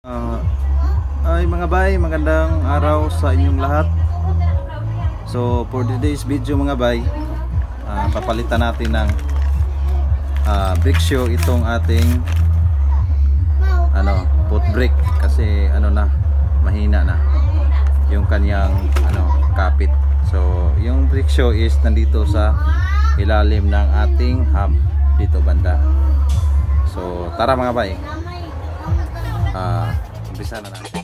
Ay mga bay, magandang araw sa inyong lahat. So for today's video mga bay, papalitan natin ng brake shoe itong ating foot brake kasi mahina na yung kanyang kapit. So yung brake shoe is nandito sa ilalim ng ating hub dito banda. So tara mga bay, umpisa na natin.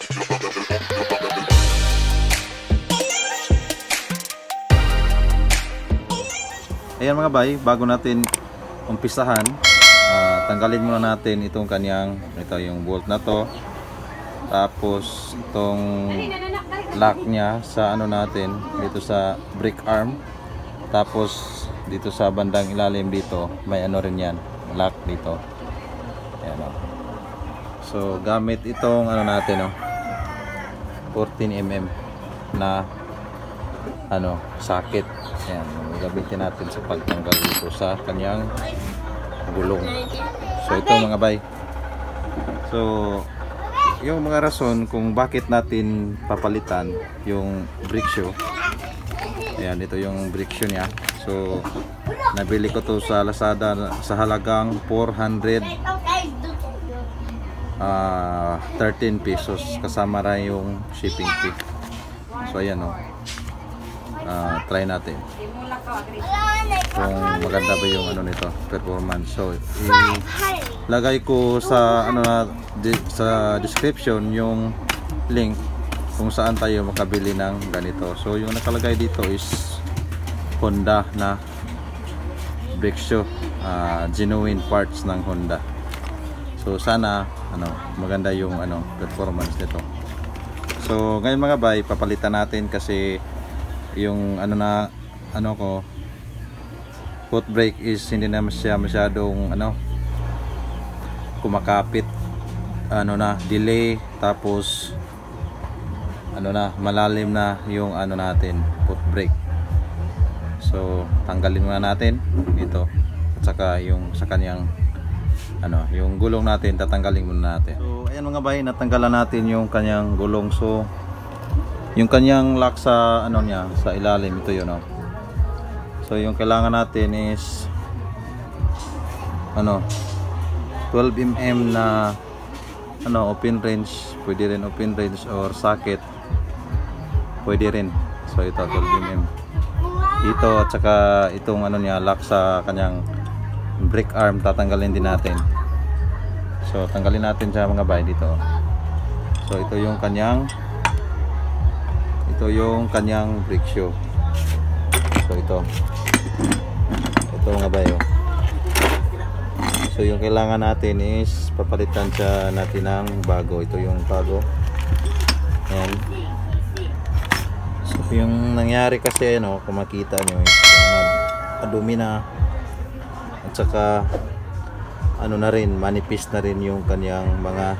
Ayan mga bay, bago natin umpisahan, tanggalin muna natin itong kanyang, ito yung bolt na to, tapos itong lock nya sa natin dito sa brake arm, tapos dito sa bandang ilalim dito may rin yan, lock dito. Ayan o. So gamit itong natin 14mm na socket. Ayan, gagamitin natin sa pagtanggal dito sa kanyang gulong. So ito mga bay, so yung mga rason kung bakit natin papalitan yung brake shoe, ayan, ito yung brake shoe nya. So nabili ko to sa Lazada sa halagang 413 pesos kasama ra yung shipping fee. So ayan try natin kung maganda ba yung nito performance. So ilagay ko sa sa description yung link kung saan tayo makabili ng ganito. So yung nakalagay dito is Honda na brake shoe, genuine parts ng Honda. So sana maganda yung performance nito. So ngayon mga bay, papalitan natin kasi yung foot brake is hindi na siya masyadong kumakapit, delay, tapos malalim na yung natin foot brake. So tanggalin muna natin dito at saka yung sa kanyang yung gulong natin tatanggalin muna natin. So ayan mga bay, natanggalan natin yung kanyang gulong. So yung kanyang lock sa niya sa ilalim, ito yun So yung kailangan natin is 12mm na open range, pwede rin open range or socket, pwede rin. So ito 12mm dito at saka itong niya lock sa kanyang brake arm tatanggalin din natin. So tanggalin natin siya mga bay dito. So ito yung kanyang brake shoe. So ito mga bayo. So yung kailangan natin is papalitan siya natin ng bago. Ito yung bago. Ayan. So yung nangyari kasi kung makita nyo is madumi na at saka na rin, manipis na rin yung kanyang mga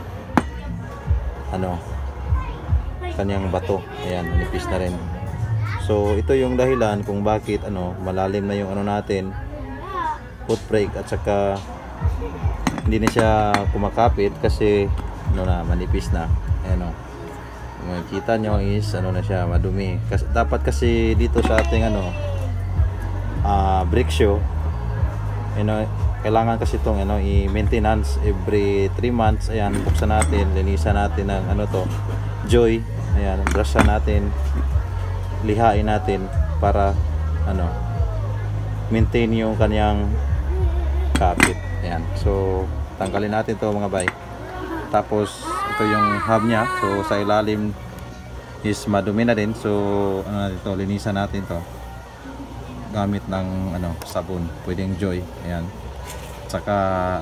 kanyang bato. Ayan, manipis na rin. So ito yung dahilan kung bakit malalim na yung natin foot brake at saka hindi na siya kumakapit kasi manipis na. Ayan makikita nyo is na siya, madumi. Dapat kasi dito sa ating brake shoe kailangan kasi itong i-maintenance every 3 months. Ayan, buksan natin, linisan natin ng joy. Ayan, brushan natin, lihain natin para maintain yung kanyang kapit. Ayan, so tanggalin natin to mga bay. Tapos ito yung hub nya. So sa ilalim is madumi na din. So ito, linisan natin to gamit ng sabon, pwedeng joy. Ayan, saka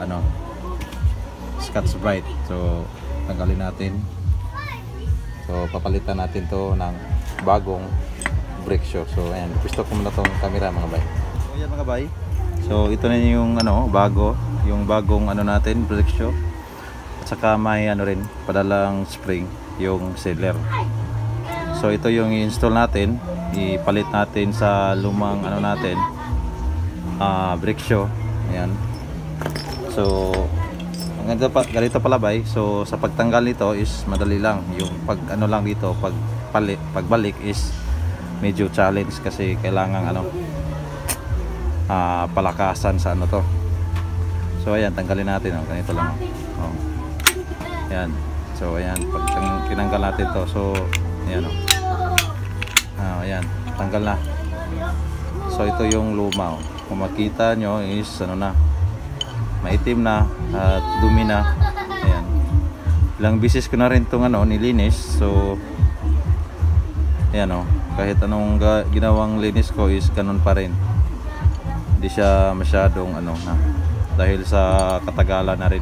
Scotch Brite. So tanggalin natin. So papalitan natin to ng bagong brake shoe. So ayan, gusto ko muna tong camera mga bay. So ayan mga bay, so ito na yung bago, yung bagong natin brake shoe. At saka may rin padalang spring, yung sealer. So ito yung i-install natin, ipalit natin sa lumang brake shoe. Ayan. So ganito pala bay. So sa pagtanggal nito is madali lang. Yung pag ano lang dito, pagbalik is medyo challenge kasi kailangan ano palakasan sa ano to. So ayan, tanggalin natin oh. Ganito lang oh. Ayan. So ayan, pag tinanggal natin to, so ayan oh. Ayan, tanggal na. So ito yung luma oh. Kung makita nyo is ano na, maitim na at dumi na. Ayan. Ilang bisis ko na rin itong ano, nilinis. So ayan oh, kahit anong ginawang linis ko is ganun pa rin. Hindi siya masyadong ano na, dahil sa katagalan na rin.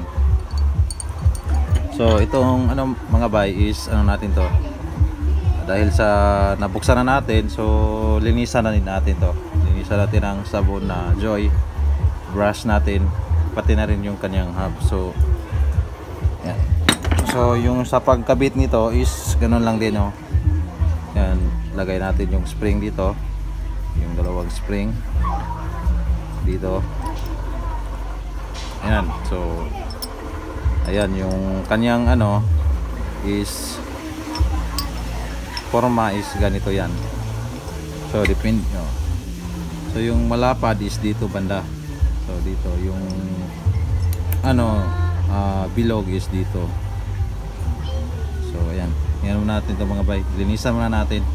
So itong ano mga bay is ano natin to, dahil sa nabuksan na natin, so linisan na din natin to. Linisan natin ang sabon na Joy, brush natin, pati na rin yung kanyang hub. So yan. So yung sa pagkabit nito is ganun lang din oh. Yan, lagay natin yung spring dito, yung dalawang spring dito. Ayan, so ayan yung kanyang ano is forma is ganito yan. So depende no. So yung malapad is dito banda. So dito yung ano bilog is dito. So ayan, yan muna natin ito mga bay. Linisan muna natin.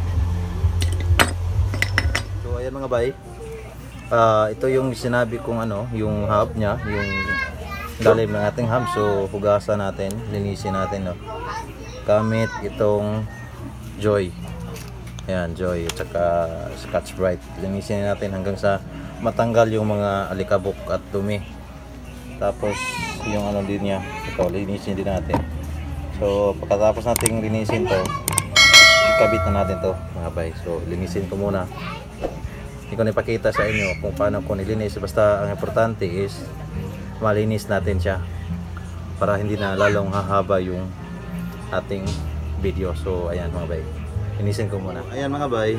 So ayan mga bay, ito yung sinabi kong ano, yung hub nya, yung lalim ng ating hub. So hugasan natin, linisin natin no, gamit itong Joy. Ayan, Joy at saka Scotch-Brite. Linisin natin hanggang sa matanggal yung mga alikabok at dumi. Tapos yung ano din niya, ito linisin din natin. So pagkatapos nating linisin to, ikabit na natin to mga bay. So linisin ko muna. Hindi ko napakita sa inyo kung paano ko nilinis, basta ang importante is malinis natin siya para hindi na lalong hahaba yung ating video. So ayan mga bay, linisin ko muna. Ayan mga bay,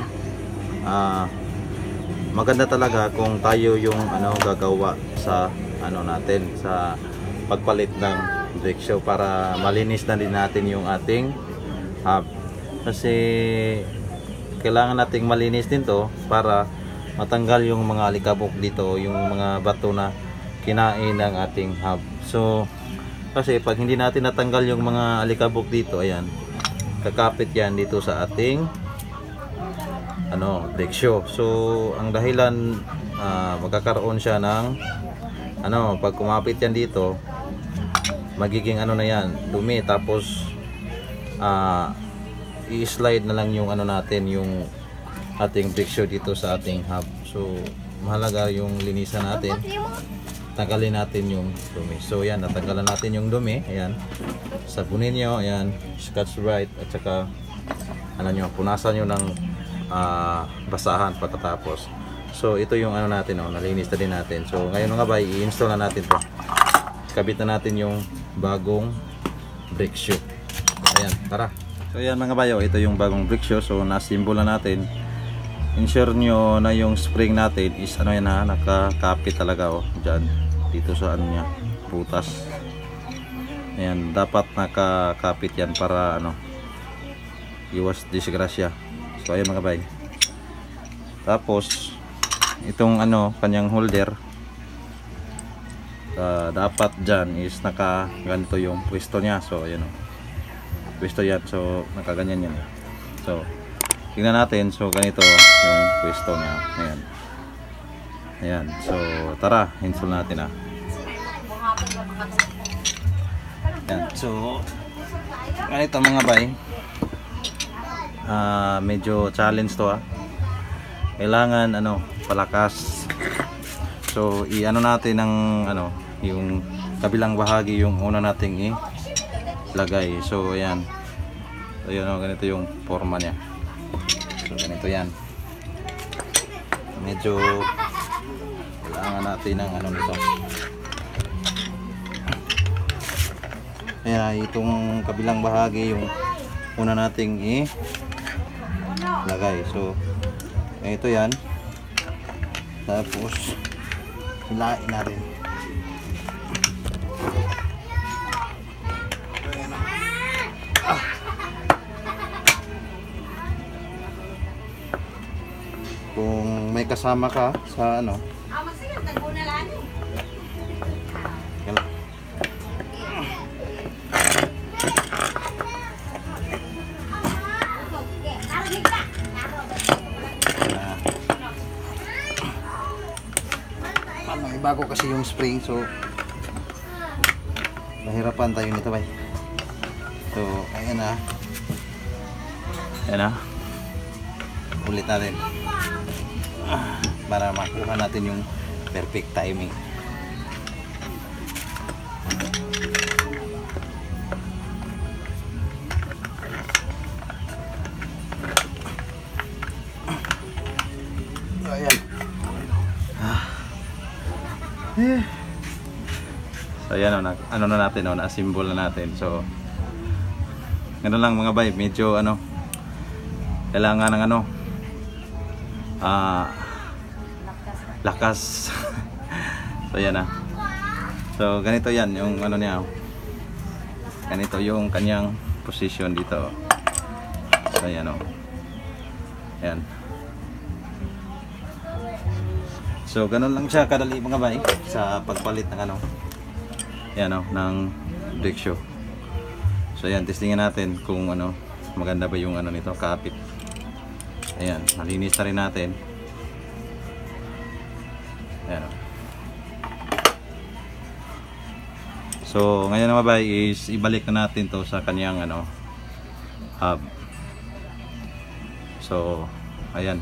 maganda talaga kung tayo yung ano gagawa sa ano natin, sa pagpalit ng brake shoe, para malinis na din natin yung ating hub. Kasi kailangan nating malinis din to para matanggal yung mga alikabok dito, yung mga bato na kinain ng ating hub. So kasi pag hindi natin natanggal yung mga alikabok dito, ayan, kakapit yan dito sa ating ano brake shoe. So ang dahilan magkakaroon siya ng ano, pag kumapit yan dito, magiging ano na yan, dumi. Tapos i-slide na lang yung ano natin, yung ating brake shoe dito sa ating hub. So mahalaga yung linisan natin, tanggalin natin yung dumi. So yan, natanggalan natin yung dumi. Ayan, sabunin nyo, ayan, Scotch-Brite at saka ano nyo, punasan nyo ng basahan pagkatapos. So ito yung ano natin, oh, nalinis na din natin. So ngayon nga ba, i-install na natin to. Kabit na natin yung bagong brake shoe. Ayan, tara. So ayan mga bayo, ito yung bagong brake shoe. So nasimbol na natin. Ensure nyo na yung spring natin is ano yan ha, nakakapit talaga oh, dyan, dito sa ano nya, butas. Ayan, dapat nakakapit yan para ano, iwas disgrasya. So ayan mga bay. Tapos itong ano, kanyang holder, dapat dyan is naka ganito yung pwesto nya. So ayan o, pwesto yan. So nakaganyan yan. So tingnan natin. So ganito yung pwesto nya. Ayan, ayan. So tara, install natin Ayan. So ganito mga bay, medyo challenge to kailangan ano, palakas. So i-ano natin ng ano, yung kabilang bahagi yung una nating ilagay. So ayan, ayan o, ganito yung forma nya. So ganito yan, medyo kailangan natin ng ano nito. Ayan, itong kabilang bahagi yung una nating ilagay. So ito yan, tapos hilain natin. kasama ka sa ano. Magsigaw, taguna lang eh. Yan. May bago kasi yung spring, so mahirapan tayo nito, bay. So, ayan na. Ayan na. Ulit natin. Para makuha natin yung perfect timing. Ayan. So ayan, ano na natin, na-symbol na natin. So gano'n lang mga bay, medyo ano, kailangan ng ano, lakas. So yan na. So ganito yan yung ano niya. Ganito yung kanyang position dito. So yan o. Yan. So ganun lang siya kadali mga bay sa pagpalit ng ano. Yan o, ng brake shoe. So yan, testingin natin kung ano, maganda ba yung ano nito, kapit. Ayan, malinis na rin natin. Ayan o. So ngayon naman ba is ibalik na natin to sa kanyang ano, hub. So ayan,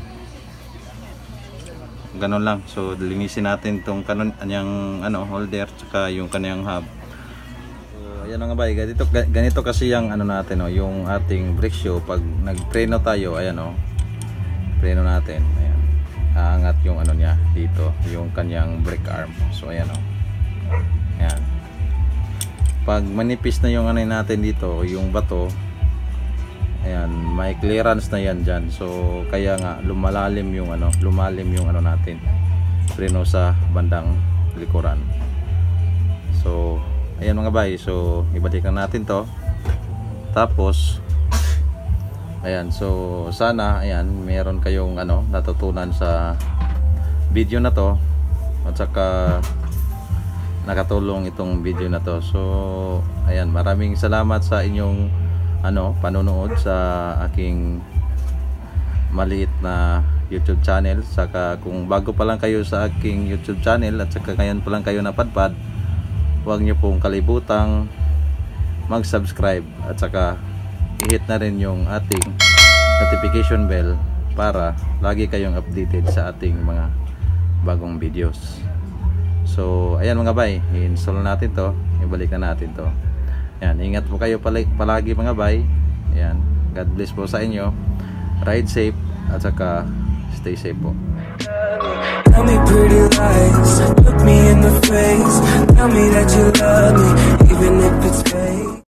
ganon lang. So linisin natin tong kanyang ano, holder tsaka yung kanyang hub. So ayan nga ba, ganito kasi yung ano natin, yung ating brake shoe. Pag nagpreno tayo, ayan preno natin, ayan, aangat yung ano niya dito, yung kanyang brake arm. So ayan ayan. Pag manipis na yung ano natin dito, yung bato, ayan, may clearance na yan dyan. So kaya nga lumalim yung ano natin, preno sa bandang likuran. So ayan mga bay, so ibalikan natin to. Tapos ayan, so sana ayan, meron kayong ano natutunan sa video na to, at saka nakatulong itong video na to. So ayan, maraming salamat sa inyong ano panonood sa aking maliit na YouTube channel. Saka kung bago pa lang kayo sa aking YouTube channel at saka ngayon pa lang kayo napadpad, huwag niyo pong kalibutang mag-subscribe at saka i-hit na rin yung ating notification bell para lagi kayong updated sa ating mga bagong videos. So ayan mga bay, i-install natin to, ibalik na natin to. Ayan, ingat po kayo palagi mga bay. Ayan, God bless po sa inyo. Ride safe at saka stay safe po. Tell me pretty lies, look me in the face, tell me that you love me, even if it's fake.